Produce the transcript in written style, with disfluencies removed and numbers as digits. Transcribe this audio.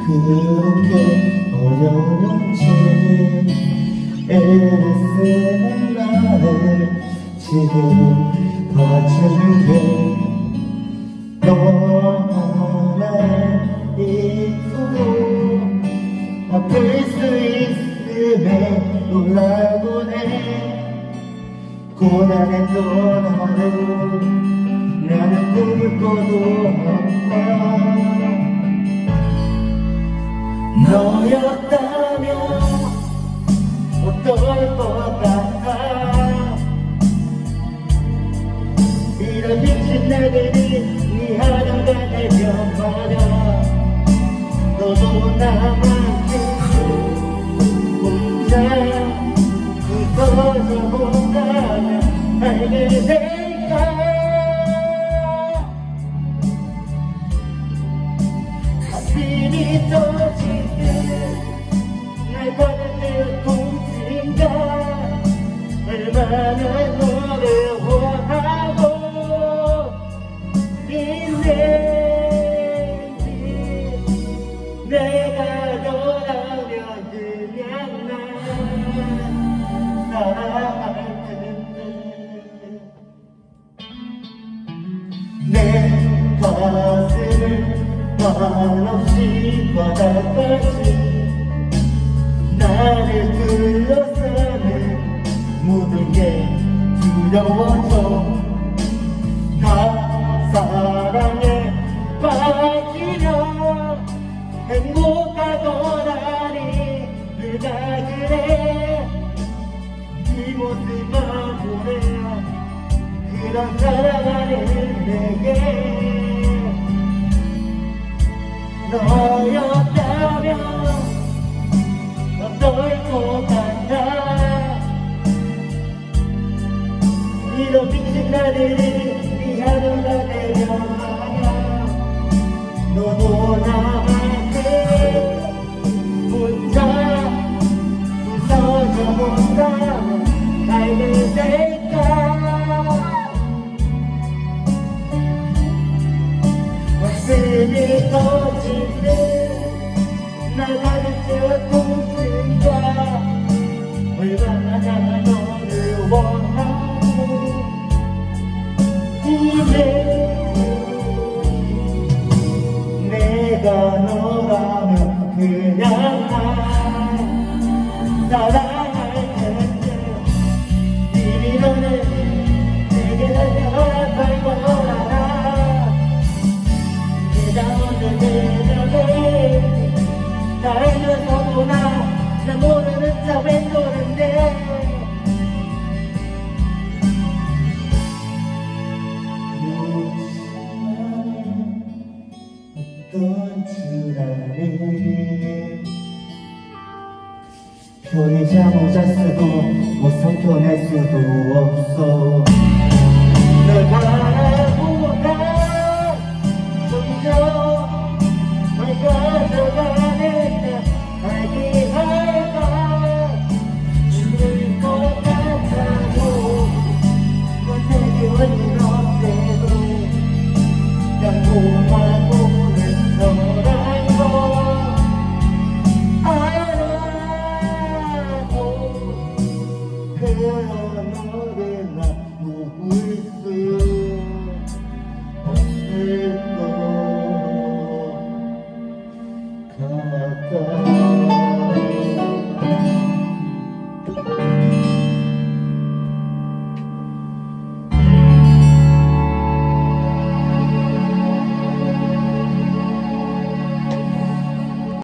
그렇게 어려운 채 애를 쓰는 나를 제대로 봐주는 게 너 하나 있어도 아플 수 있음에 놀라곤 해. 고단했던 하루 나는 꿈을 꿔도 아파. 너였다면 어떨 것 같아. 이런 미친 날들이 네 하루가 되면 말야 너도 나만큼 혼자 웃어서 본다면 알게 될까. 가슴이 터지듯 날 가득 통증가 얼마나 너를 원하고 내가 너라면 그냥 난 사랑할 텐데. 내 가슴을 한없이 바닥까지 나를 둘러싸는 모든 게 두려워져. 다 사랑에 빠지려 행복하더라니 누가 그래. 네 모습만 보내야 그런 사랑하는 내게. 너였다면 어떨 것 같아. 이런 미친 날들이 네 하루가 되면 말야 너도 나만큼 혼자 웃어서 본다면 알게 될까. 가슴이 터지듯 날 가득 채워 통증과 얼마나 너를 원하고 이제 내가 너라면 그냥 난 사랑할 텐데 이미 너는 내게 허락할 거라. 내가 오늘 대답해 나 알면서도 나 모르는 척 맴도는데. 어떤 줄 아니. 편히 잠을 잤어도 못 삼켜낼 수도 없어. 널 바라보다 점점 널 가져가는데 알게 할까. 죽을 것 같아도 넌 내게 원인 없대도 달콤한 보는 너란 걸 알아도 그런 너를 나 누굴 수 없을 것 같아.